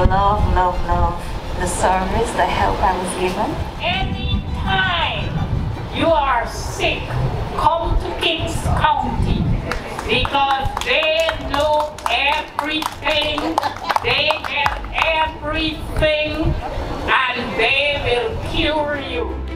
love the service, the help I was given. Anytime you are sick, come to Kings County because they know everything, they get everything, and they will cure you.